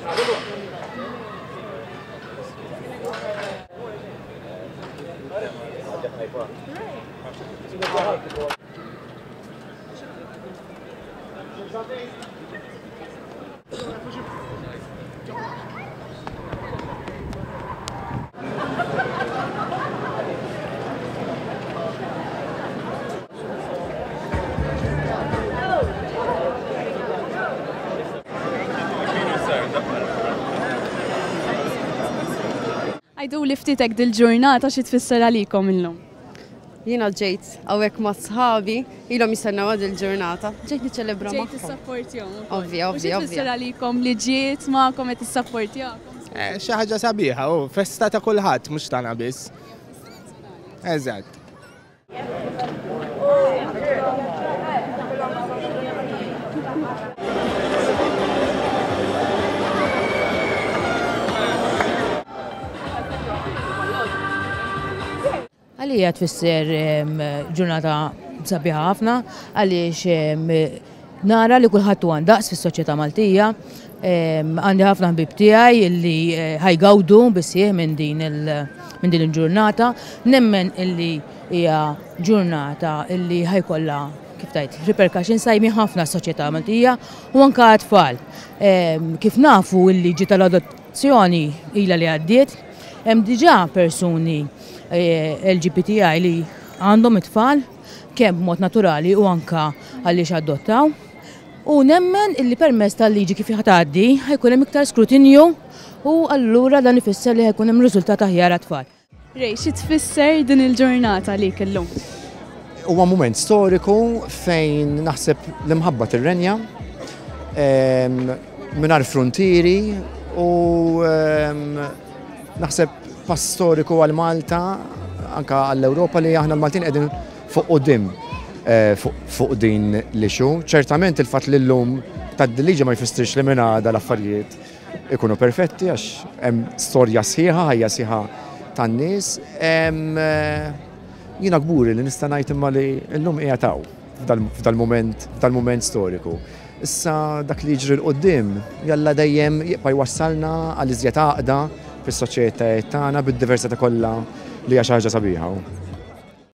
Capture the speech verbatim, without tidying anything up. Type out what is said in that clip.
Għajdu li ftitek dil-ġurnata xi tfisser għalikom illum? Jiena ġejt hawnhekk ma' sħabi ilhom jistennew għad il-ġurnata. Ġejt niċċelebra magħhom. Ġejt tissapportjahom. Ovvja, ovvja, ovvja. Xi tfisser għalikom li ġiet magħkom qed tissapportjahom? Xi ħaġa sabiħa, u festa ta' kulħadd mhux tagħna biss. Eżatt. Għalija tfisser ġurnata sabiħa ħafna għaliex nara li kulħadd huwa ndaqs fis-soċjetà Maltija. Għandi ħafna ħbib tiegħi li ħajgawdu bisih minn din il-ġurnata. Nemmen illi hija ġurnata illi ħajkollha kif tajt repercussions sajmi ħafna s-soċjetà Maltija u anke tfal. Kif nafu illi ġiet l-adozzjoni ilha li għaddiet, hemm diġà persuni L G B T I li għandhom it-tfal kemm b'mod naturali u anka għaliex adottaw. U nemmen illi permezz tal-liġi kif ħatgħaddi ħajkun hemm iktar skrutinju u allura dan ifisser li ħajkun hemm riżultat aħjar għat-tfal. Rej, xi tfisser din il-ġurnata għalik illum? Huwa mument storiku fejn naħseb l-imħabba tirrenja mingħajr frontieri u naħseb pass storiku għal Malta, anka għall-Ewropa li aħna l-Maltin qegħdin fuq quddiem fuq din l-ixu. Ċertament il-fatt li llum tad-liġi ma jfissirx li minn għada l-affarijiet ikunu perfetti għax hemm storja sħiħa, ħajja sħiħa tan-nies. Jiena gburi li nista' ngħid imma li llum qiegħed hawn f'dal-mument f'dal-mument storiku. Issa dak li jiġri l-qudiem jalla dejjem jibqa' jwassalna għal iżjed għaqda fis-soċjetajiet tagħna bid-diversità kollha li hija xi ħaġa sabiħa.